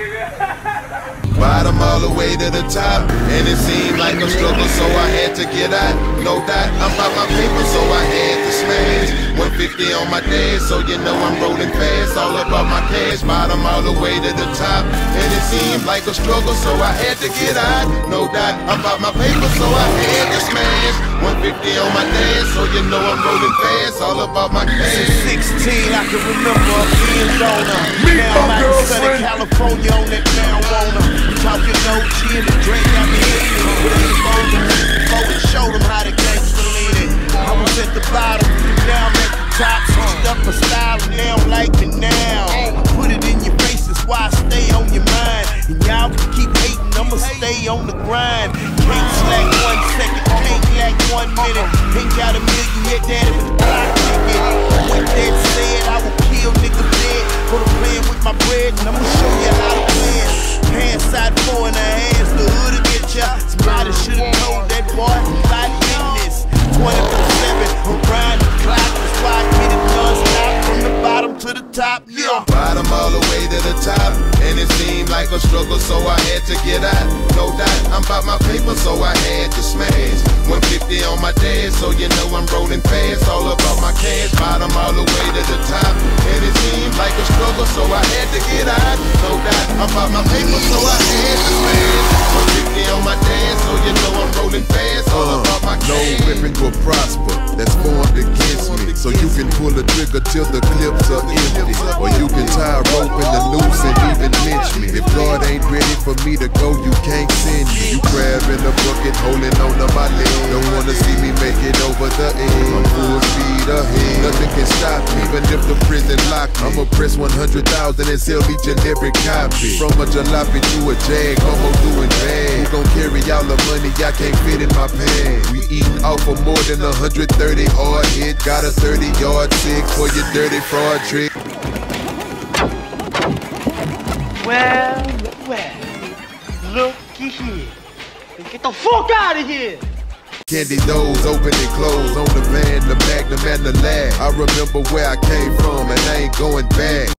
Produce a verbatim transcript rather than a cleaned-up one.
Bottom all the way to the top, and it seemed like a struggle, so I had to get out. No doubt, I'm about my paper, so I had to smash. one fifty on my dash, so you know I'm rolling fast. All about my cash, bottom all the way to the top, and it seemed like a struggle, so I had to get out. No doubt, I'm about my paper, so I had to smash. one fifty on my dash, so you know I'm rolling fast. All about my cash. Since sixteen, I can remember being donor. Now I'm out in Southern California on that marijuana. Talking O G and the drink got me leaning. With a phone before it showed them how the gangsta leaning. I was at the bottom, now I'm at the top. Switched up my style and they don't like me now. I put it in your face, that's why I stay on your mind. And y'all can keep hating, I'ma stay on the grind. Can't slack one second, can't lack one minute. Ain't got a million yet, daddy, with the block ticket. With that said, I will kill niggas dead. For the playing with my bread, and I'ma show you how to play it. Hands side four in the hands, the hood'll get ya. Somebody should've told that boy about business. twenty-four seven, I'm grinding the clock. That's why I get it non-stop from the bottom to the top, yeah. Bottom all the way to the top, and it seemed like a struggle, so I had to get out. No doubt, I'm about my paper, so I had to smash. one fifty on my dash, so you know I'm rolling fast. All about my cash, bottom all the way to the top, and it seemed like a struggle, so I had to get out. No doubt, I'm about my paper, so I had to smash. one fifty on my dash, so you know I'm rolling fast. All about my cash. No weapon will prosper that's formed against me. So you can pull the trigger till the clips are empty, or you can tie a rope in the noose and even lynch me. If God ain't ready for me to go, you can't send me. You crab in the bucket, holding on to my leg. Don't wanna see me make it over the edge. I'm full speed ahead, nothing can stop me. Even if the prison lock me, I'ma press one hundred thousand and sell each and every copy. From a jalopy to a jag, almost doing bad. Who gon' carry all the money I can't fit in my pants? We eating off for more than one hundred thirty hard hit. Got a thirty yard six for your dirty fraud trick. Well, well, looky here. Get the fuck out of here! Candy doors open and close on the van, the magnum and the lab. I remember where I came from and I ain't going back.